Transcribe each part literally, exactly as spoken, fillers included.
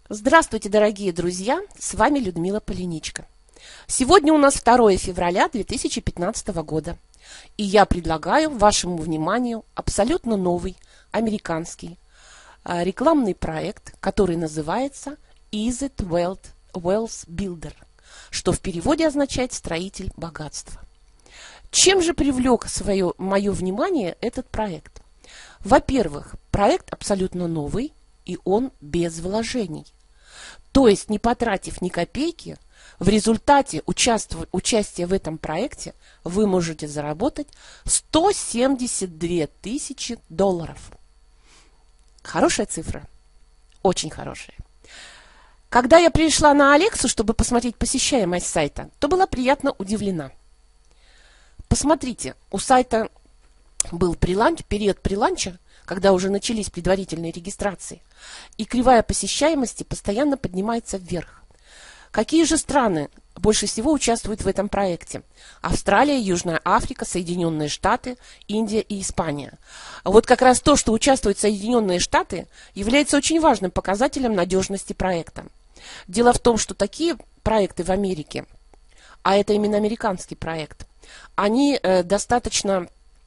Здравствуйте, дорогие друзья! С вами Людмила Полиничка. Сегодня у нас второе февраля две тысячи пятнадцатого года, и я предлагаю вашему вниманию абсолютно новый американский а, рекламный проект, который называется Is It Wealth, Wealth Builder, что в переводе означает «строитель богатства». Чем же привлек свое, мое внимание этот проект? Во-первых, проект абсолютно новый, и он без вложений. То есть, не потратив ни копейки, в результате участия в этом проекте вы можете заработать сто семьдесят две тысячи долларов. Хорошая цифра? Очень хорошая. Когда я пришла на Алексу, чтобы посмотреть посещаемость сайта, то была приятно удивлена. Посмотрите, у сайта был преланч, период преланча, когда уже начались предварительные регистрации, и кривая посещаемости постоянно поднимается вверх. Какие же страны больше всего участвуют в этом проекте? Австралия, Южная Африка, Соединенные Штаты, Индия и Испания. Вот как раз то, что участвуют Соединенные Штаты, является очень важным показателем надежности проекта. Дело в том, что такие проекты в Америке, а это именно американский проект, они э, достаточно,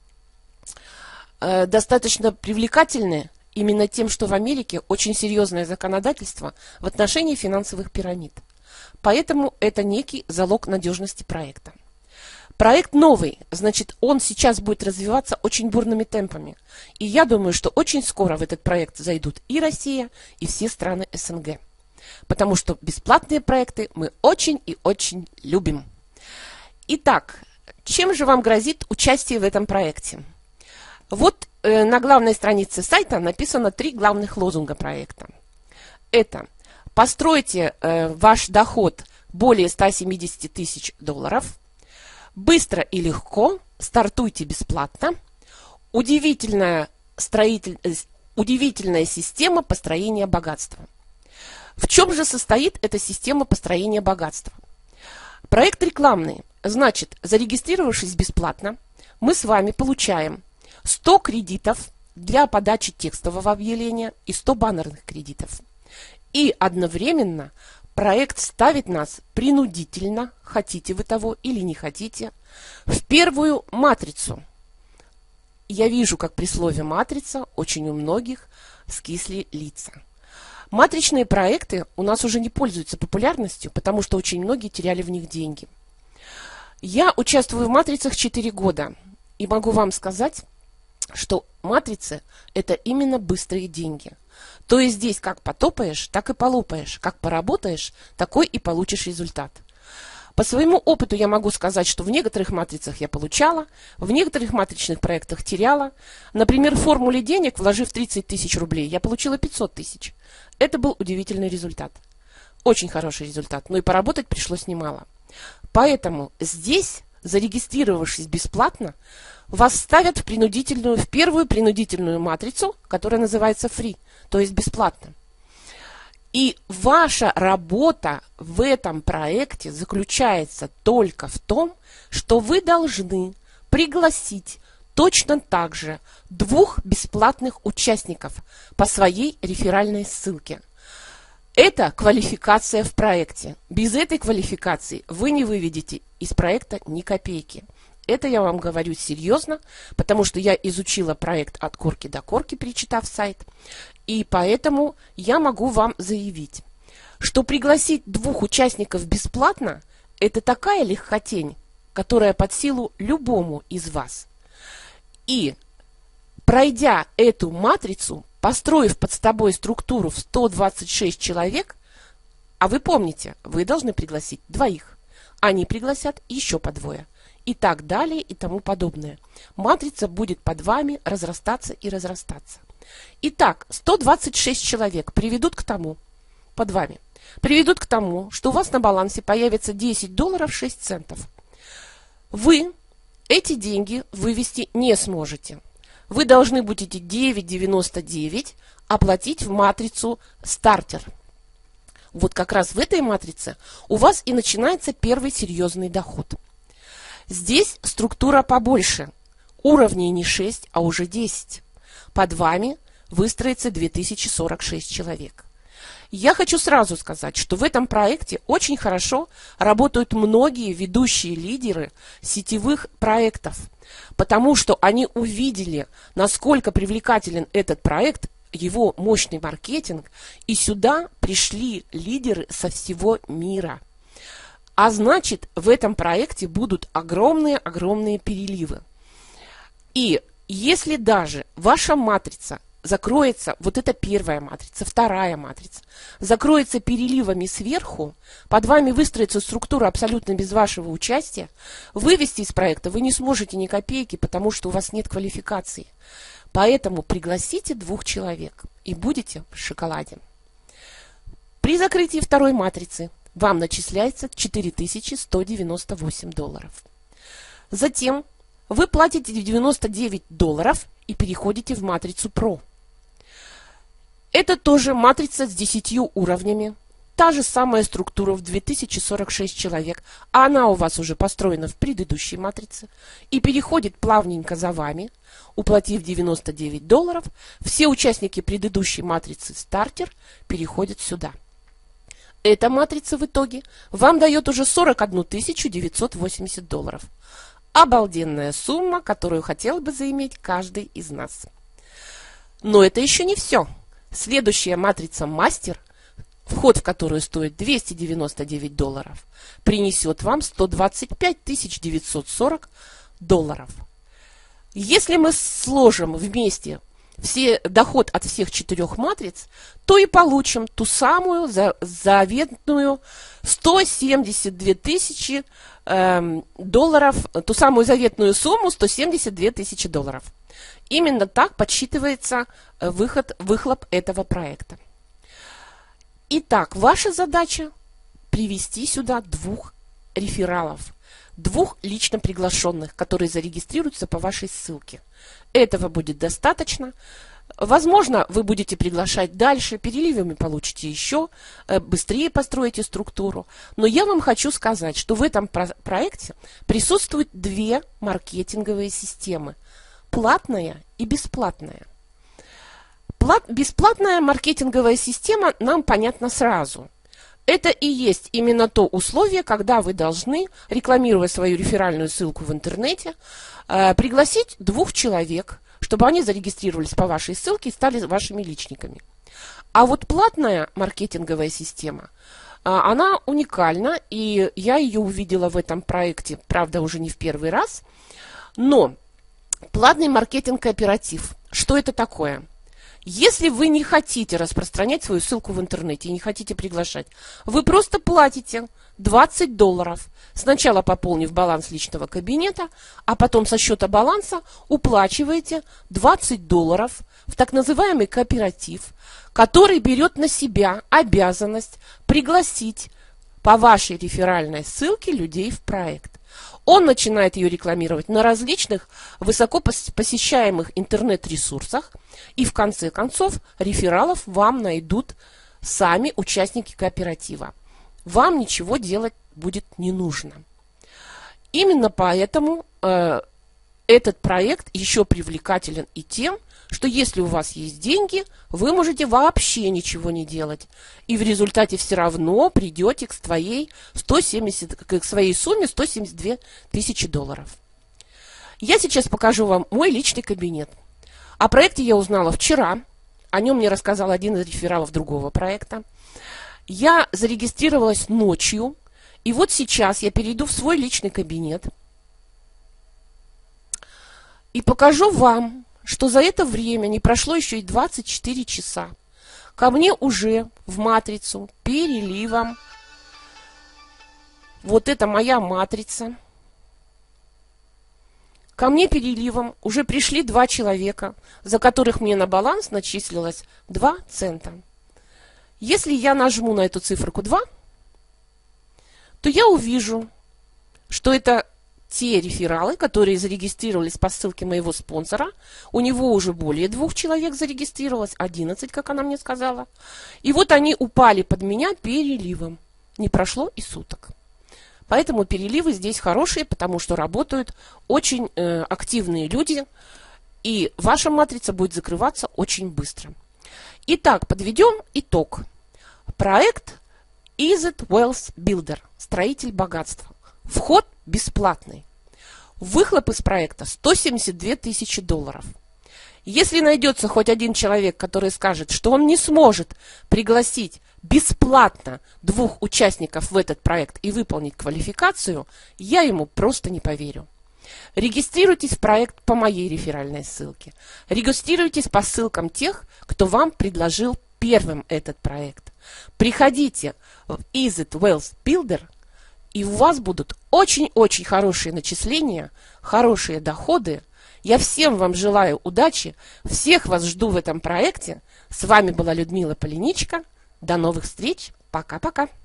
э, достаточно привлекательны именно тем, что в Америке очень серьезное законодательство в отношении финансовых пирамид. Поэтому это некий залог надежности проекта. Проект новый, значит, он сейчас будет развиваться очень бурными темпами. И я думаю, что очень скоро в этот проект зайдут и Россия, и все страны эс эн гэ. Потому что бесплатные проекты мы очень и очень любим. Итак, чем же вам грозит участие в этом проекте? Вот э, на главной странице сайта написано три главных лозунга проекта. Это постройте э, ваш доход более ста семидесяти тысяч долларов, быстро и легко, стартуйте бесплатно, удивительная, строитель, э, удивительная система построения богатства. В чем же состоит эта система построения богатства? Проект рекламный. Значит, зарегистрировавшись бесплатно, мы с вами получаем сто кредитов для подачи текстового объявления и сто баннерных кредитов. И одновременно проект ставит нас принудительно, хотите вы того или не хотите, в первую матрицу. Я вижу, как при слове «матрица» очень у многих скисли лица. Матричные проекты у нас уже не пользуются популярностью, потому что очень многие теряли в них деньги. Я участвую в матрицах четыре года и могу вам сказать, что матрицы – это именно быстрые деньги. То есть здесь как потопаешь, так и полопаешь, как поработаешь, такой и получишь результат. По своему опыту я могу сказать, что в некоторых матрицах я получала, в некоторых матричных проектах теряла. Например, в формуле денег, вложив тридцать тысяч рублей, я получила пятьсот тысяч. Это был удивительный результат. Очень хороший результат, но и поработать пришлось немало. Поэтому здесь, зарегистрировавшись бесплатно, вас ставят в принудительную, в первую принудительную матрицу, которая называется free, то есть бесплатно. И ваша работа в этом проекте заключается только в том, что вы должны пригласить точно так же двух бесплатных участников по своей реферальной ссылке. Это квалификация в проекте. Без этой квалификации вы не выведете из проекта ни копейки. Это я вам говорю серьезно, потому что я изучила проект от корки до корки, перечитав сайт. И поэтому я могу вам заявить, что пригласить двух участников бесплатно – это такая легкотень, которая под силу любому из вас. И пройдя эту матрицу, построив под собой структуру в сто двадцать шесть человек, а вы помните, вы должны пригласить двоих, они пригласят еще по двое, и так далее и тому подобное. Матрица будет под вами разрастаться и разрастаться. Итак, сто двадцать шесть человек приведут к тому, под вами, приведут к тому, что у вас на балансе появится десять долларов шесть центов. Вы эти деньги вывести не сможете. Вы должны будете девять девяносто девять оплатить в матрицу стартер. Вот как раз в этой матрице у вас и начинается первый серьезный доход. Здесь структура побольше. Уровней не шесть, а уже десять. Под вами выстроится две тысячи сорок шесть человек. Я хочу сразу сказать, что в этом проекте очень хорошо работают многие ведущие лидеры сетевых проектов, потому что они увидели, насколько привлекателен этот проект, его мощный маркетинг, и сюда пришли лидеры со всего мира. А значит, в этом проекте будут огромные-огромные переливы. И если даже ваша матрица закроется, вот эта первая матрица, вторая матрица, закроется переливами сверху, под вами выстроится структура абсолютно без вашего участия, вывести из проекта вы не сможете ни копейки, потому что у вас нет квалификации. Поэтому пригласите двух человек и будете в шоколаде. При закрытии второй матрицы вам начисляется четыре тысячи сто девяносто восемь долларов. Затем вы платите девяносто девять долларов и переходите в матрицу Pro. Это тоже матрица с десятью уровнями. Та же самая структура в две тысячи сорок шесть человек. А она у вас уже построена в предыдущей матрице. И переходит плавненько за вами, уплатив девяносто девять долларов. Все участники предыдущей матрицы стартер переходят сюда. Эта матрица в итоге вам дает уже сорок одну тысячу девятьсот восемьдесят долларов. Обалденная сумма, которую хотел бы заиметь каждый из нас. Но это еще не все. Следующая матрица «Мастер», вход в которую стоит двести девяносто девять долларов, принесет вам сто двадцать пять тысяч девятьсот сорок долларов. Если мы сложим вместе все, доход от всех четырех матриц, то и получим ту самую за, заветную сто семьдесят две тысячи э, долларов, ту самую заветную сумму сто семьдесят две тысячи долларов. Именно так подсчитывается выход, выхлоп этого проекта. Итак, ваша задача привести сюда двух рефералов, двух лично приглашенных, которые зарегистрируются по вашей ссылке. Этого будет достаточно. Возможно, вы будете приглашать дальше, переливами получите еще, быстрее построите структуру. Но я вам хочу сказать, что в этом про- проекте присутствуют две маркетинговые системы. Платная и бесплатная. Плат, бесплатная маркетинговая система нам понятна сразу. Это и есть именно то условие, когда вы должны, рекламируя свою реферальную ссылку в интернете, э, пригласить двух человек, чтобы они зарегистрировались по вашей ссылке и стали вашими личниками. А вот платная маркетинговая система, э, она уникальна, и я ее увидела в этом проекте, правда, уже не в первый раз. Но платный маркетинг-кооператив, что это такое? Если вы не хотите распространять свою ссылку в интернете и не хотите приглашать, вы просто платите двадцать долларов, сначала пополнив баланс личного кабинета, а потом со счета баланса уплачиваете двадцать долларов в так называемый кооператив, который берет на себя обязанность пригласить по вашей реферальной ссылке людей в проект. Он начинает ее рекламировать на различных высоко посещаемых интернет-ресурсах, и в конце концов рефералов вам найдут сами участники кооператива. Вам ничего делать будет не нужно. Именно поэтому э, этот проект еще привлекателен и тем, что если у вас есть деньги, вы можете вообще ничего не делать. И в результате все равно придете к своей, сто семьдесят, к своей сумме сто семьдесят две тысячи долларов. Я сейчас покажу вам мой личный кабинет. О проекте я узнала вчера. О нем мне рассказал один из рефералов другого проекта. Я зарегистрировалась ночью. И вот сейчас я перейду в свой личный кабинет. И покажу вам, что за это время не прошло еще и двадцать четыре часа. Ко мне уже в матрицу переливом. Вот это моя матрица. Ко мне переливом уже пришли два человека, за которых мне на баланс начислилось два цента. Если я нажму на эту циферку два, то я увижу, что это те рефералы, которые зарегистрировались по ссылке моего спонсора. У него уже более двух человек зарегистрировалось, одиннадцать, как она мне сказала. И вот они упали под меня переливом. Не прошло и суток. Поэтому переливы здесь хорошие, потому что работают очень э, активные люди, и ваша матрица будет закрываться очень быстро. Итак, подведем итог. Проект Easy Wealth Builder, строитель богатства. Вход бесплатный. Выхлоп из проекта сто семьдесят две тысячи долларов. Если найдется хоть один человек, который скажет, что он не сможет пригласить бесплатно двух участников в этот проект и выполнить квалификацию, я ему просто не поверю. Регистрируйтесь в проект по моей реферальной ссылке. Регистрируйтесь по ссылкам тех, кто вам предложил первым этот проект. Приходите в Easy Wealth Builder, и у вас будут очень-очень хорошие начисления, хорошие доходы. Я всем вам желаю удачи, всех вас жду в этом проекте. С вами была Людмила Полиничка. До новых встреч. Пока-пока.